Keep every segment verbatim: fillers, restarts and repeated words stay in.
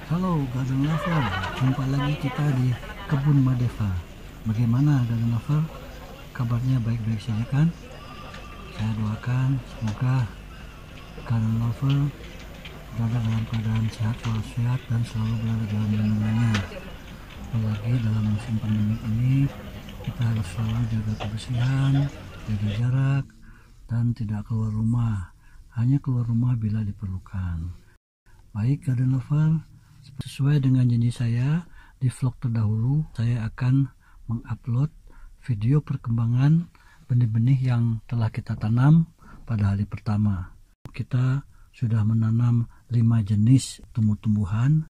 Halo Garden Lover, jumpa lagi kita di Kebun Madeva. Bagaimana Garden Lover? Kabarnya baik-baik saja kan? Saya doakan semoga Garden Lover berada dalam keadaan sehat walafiat dan selalu berada dalam lindungannya. Apalagi dalam musim pandemi ini, kita harus selalu jaga kebersihan, jaga jarak, dan tidak keluar rumah. Hanya keluar rumah bila diperlukan. Baik Garden Lover, sesuai dengan janji saya di vlog terdahulu, saya akan mengupload video perkembangan benih-benih yang telah kita tanam pada hari pertama. Kita sudah menanam lima jenis tumbuh-tumbuhan.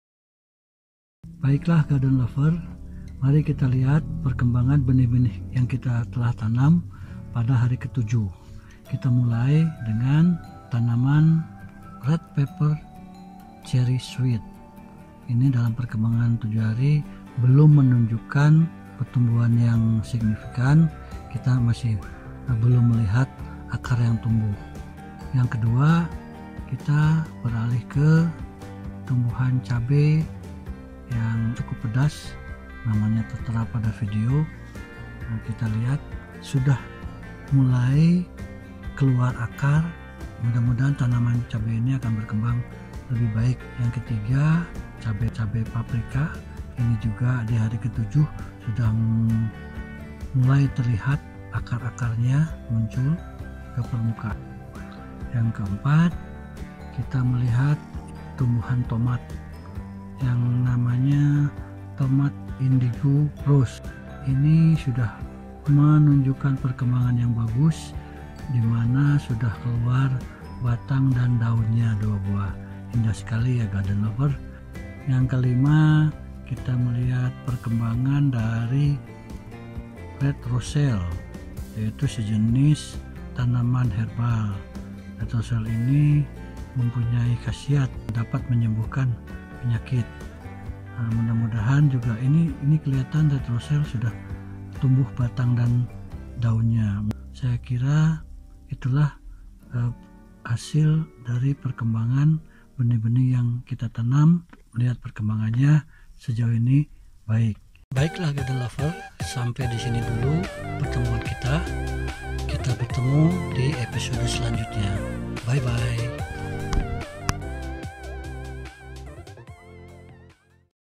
Baiklah Garden Lover, mari kita lihat perkembangan benih-benih yang kita telah tanam pada hari ketujuh. Kita mulai dengan tanaman red pepper cherry sweet. Ini dalam perkembangan tujuh hari belum menunjukkan pertumbuhan yang signifikan. Kita masih belum melihat akar yang tumbuh. Yang kedua, kita beralih ke tumbuhan cabai yang cukup pedas, namanya tertera pada video. Nah, kita lihat sudah mulai keluar akar. Mudah-mudahan tanaman cabai ini akan berkembang lebih baik. Yang ketiga, cabai-cabai paprika. Ini juga di hari ketujuh sudah mulai terlihat akar-akarnya muncul ke permukaan. Yang keempat, kita melihat tumbuhan tomat yang namanya tomat indigo rose. Ini sudah menunjukkan perkembangan yang bagus, di mana sudah keluar batang dan daunnya dua buah. Indah sekali ya Garden Lover. Yang kelima, kita melihat perkembangan dari red roselle, yaitu sejenis tanaman herbal. Red roselle ini mempunyai khasiat dapat menyembuhkan penyakit. Nah, mudah-mudahan juga ini ini kelihatan red roselle sudah tumbuh batang dan daunnya. Saya kira itulah eh, hasil dari perkembangan benih-benih yang kita tanam. Melihat perkembangannya sejauh ini baik. Baiklah Garden Lover, sampai di sini dulu pertemuan kita. Kita bertemu di episode selanjutnya. Bye bye.